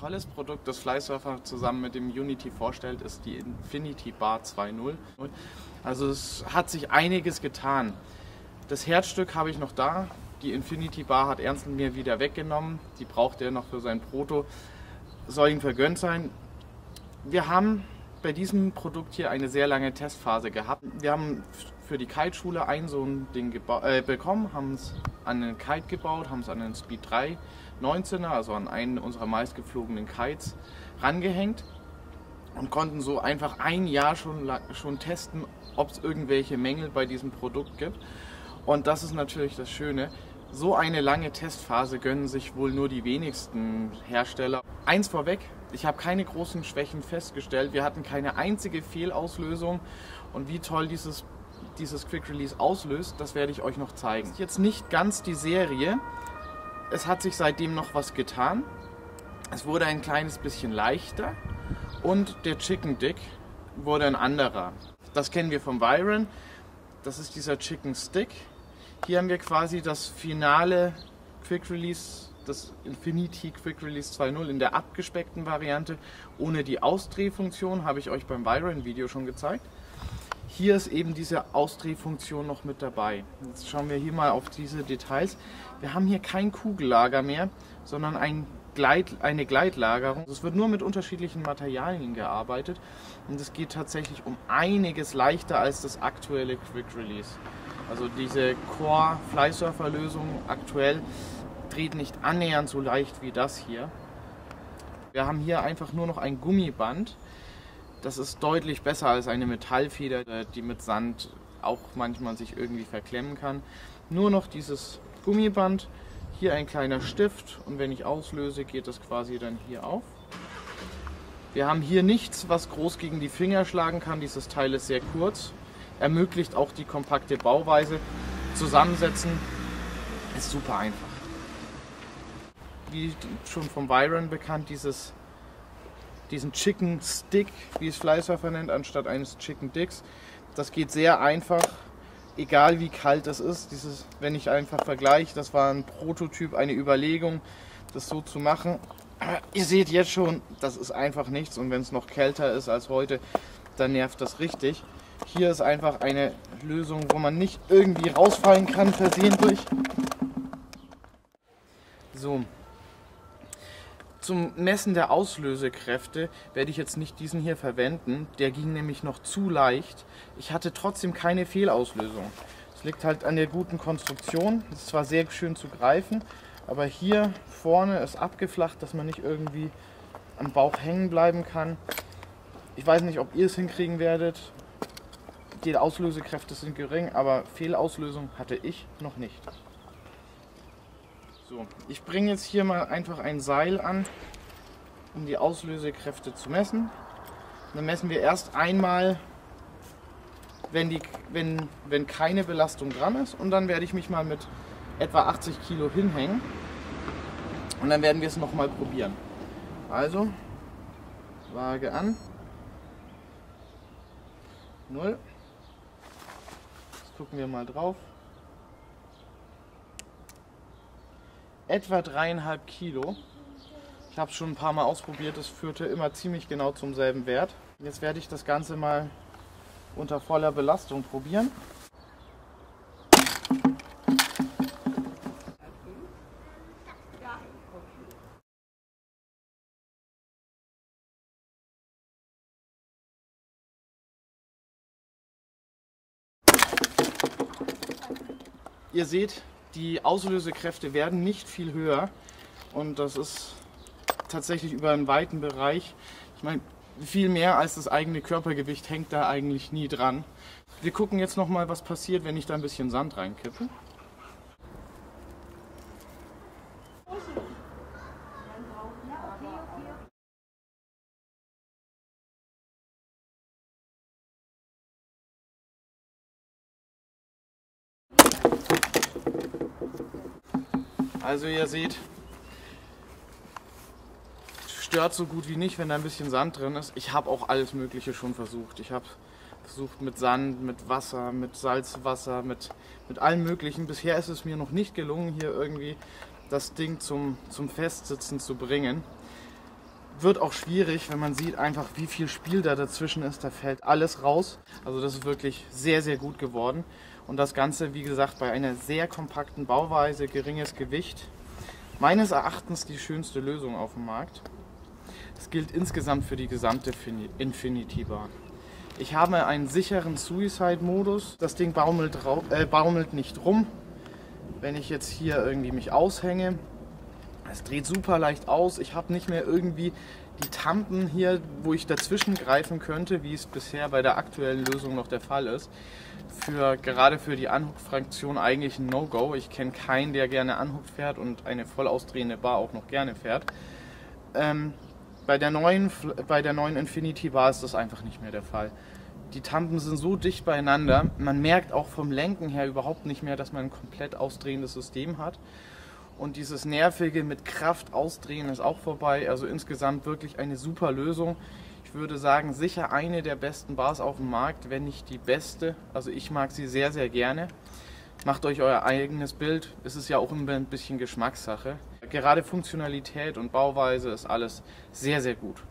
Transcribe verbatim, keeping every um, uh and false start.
tolles Produkt, das Flysurfer zusammen mit dem Unity vorstellt, ist die Infinity Bar zwei Punkt null. Also es hat sich einiges getan. Das Herzstück habe ich noch da. Die Infinity Bar hat Ernst mir wieder weggenommen. Die braucht er noch für sein Proto. Soll ihm vergönnt sein. Wir haben bei diesem Produkt hier eine sehr lange Testphase gehabt. Wir haben für die Kiteschule ein so ein Ding äh, bekommen, haben es an einen Kite gebaut, haben es an einen Speed drei neunzehner, also an einen unserer meistgeflogenen Kites, rangehängt und konnten so einfach ein Jahr schon, schon testen, ob es irgendwelche Mängel bei diesem Produkt gibt. Und das ist natürlich das Schöne. So eine lange Testphase gönnen sich wohl nur die wenigsten Hersteller. Eins vorweg, ich habe keine großen Schwächen festgestellt. Wir hatten keine einzige Fehlauslösung. Und wie toll dieses, dieses Quick Release auslöst, das werde ich euch noch zeigen. Das ist jetzt nicht ganz die Serie. Es hat sich seitdem noch was getan. Es wurde ein kleines bisschen leichter. Und der Chicken Dick wurde ein anderer. Das kennen wir vom Viren. Das ist dieser Chicken Stick. Hier haben wir quasi das finale Quick Release, das Infinity Quick Release zwei Punkt null in der abgespeckten Variante, ohne die Ausdrehfunktion, habe ich euch beim Viren-Video schon gezeigt. Hier ist eben diese Ausdrehfunktion noch mit dabei. Jetzt schauen wir hier mal auf diese Details. Wir haben hier kein Kugellager mehr, sondern ein Gleit, eine Gleitlagerung. Es wird nur mit unterschiedlichen Materialien gearbeitet und es geht tatsächlich um einiges leichter als das aktuelle Quick Release. Also diese Core Flysurfer Lösung aktuell dreht nicht annähernd so leicht wie das hier. Wir haben hier einfach nur noch ein Gummiband. Das ist deutlich besser als eine Metallfeder, die mit Sand auch manchmal sich irgendwie verklemmen kann. Nur noch dieses Gummiband, hier ein kleiner Stift und wenn ich auslöse, geht das quasi dann hier auf. Wir haben hier nichts, was groß gegen die Finger schlagen kann. Dieses Teil ist sehr kurz. Ermöglicht auch die kompakte Bauweise. Zusammensetzen ist super einfach. Wie schon vom Viren bekannt, dieses, diesen Chicken Stick, wie es Flysurfer nennt, anstatt eines Chicken Dicks. Das geht sehr einfach, egal wie kalt es ist. Dieses, wenn ich einfach vergleiche, das war ein Prototyp, eine Überlegung, das so zu machen. Aber ihr seht jetzt schon, das ist einfach nichts und wenn es noch kälter ist als heute, dann nervt das richtig. Hier ist einfach eine Lösung, wo man nicht irgendwie rausfallen kann, versehentlich. So. Zum Messen der Auslösekräfte werde ich jetzt nicht diesen hier verwenden. Der ging nämlich noch zu leicht. Ich hatte trotzdem keine Fehlauslösung. Es liegt halt an der guten Konstruktion. Es ist zwar sehr schön zu greifen, aber hier vorne ist abgeflacht, dass man nicht irgendwie am Bauch hängen bleiben kann. Ich weiß nicht, ob ihr es hinkriegen werdet. Die Auslösekräfte sind gering, aber Fehlauslösung hatte ich noch nicht. So, ich bringe jetzt hier mal einfach ein Seil an, um die Auslösekräfte zu messen. Dann messen wir erst einmal, wenn, die, wenn, wenn keine Belastung dran ist, und dann werde ich mich mal mit etwa achtzig Kilo hinhängen und dann werden wir es nochmal probieren. Also, Waage an, null. Gucken wir mal drauf. Etwa dreieinhalb Kilo. Ich habe es schon ein paar Mal ausprobiert, es führte immer ziemlich genau zum selben Wert. Jetzt werde ich das Ganze mal unter voller Belastung probieren. Ihr seht, die Auslösekräfte werden nicht viel höher und das ist tatsächlich über einen weiten Bereich. Ich meine, viel mehr als das eigene Körpergewicht hängt da eigentlich nie dran. Wir gucken jetzt noch mal, was passiert, wenn ich da ein bisschen Sand reinkippe. Also ihr seht, stört so gut wie nicht, wenn da ein bisschen Sand drin ist. Ich habe auch alles Mögliche schon versucht. Ich habe versucht mit Sand, mit Wasser, mit Salzwasser, mit, mit allem Möglichen. Bisher ist es mir noch nicht gelungen, hier irgendwie das Ding zum, zum Festsitzen zu bringen. wird auch schwierig, wenn man sieht einfach, wie viel Spiel da dazwischen ist. Da fällt alles raus. Also das ist wirklich sehr, sehr gut geworden. Und das Ganze, wie gesagt, bei einer sehr kompakten Bauweise, geringes Gewicht. Meines Erachtens die schönste Lösung auf dem Markt. Das gilt insgesamt für die gesamte Infinity Bar. Ich habe einen sicheren Suicide-Modus. Das Ding baumelt, äh, baumelt nicht rum. Wenn ich jetzt hier irgendwie mich aushänge, es dreht super leicht aus. Ich habe nicht mehr irgendwie die Tampen hier, wo ich dazwischen greifen könnte, wie es bisher bei der aktuellen Lösung noch der Fall ist. Für, gerade für die Anhub-Fraktion eigentlich ein No-Go. Ich kenne keinen, der gerne Anhub fährt und eine voll ausdrehende Bar auch noch gerne fährt. Ähm, bei, der neuen, bei der neuen Infinity Bar ist das einfach nicht mehr der Fall. Die Tampen sind so dicht beieinander, man merkt auch vom Lenken her überhaupt nicht mehr, dass man ein komplett ausdrehendes System hat. Und dieses nervige mit Kraft ausdrehen ist auch vorbei. Also insgesamt wirklich eine super Lösung. Ich würde sagen, sicher eine der besten Bars auf dem Markt, wenn nicht die beste. Also ich mag sie sehr, sehr gerne. Macht euch euer eigenes Bild. Es ist ja auch immer ein bisschen Geschmackssache. Gerade Funktionalität und Bauweise ist alles sehr, sehr gut.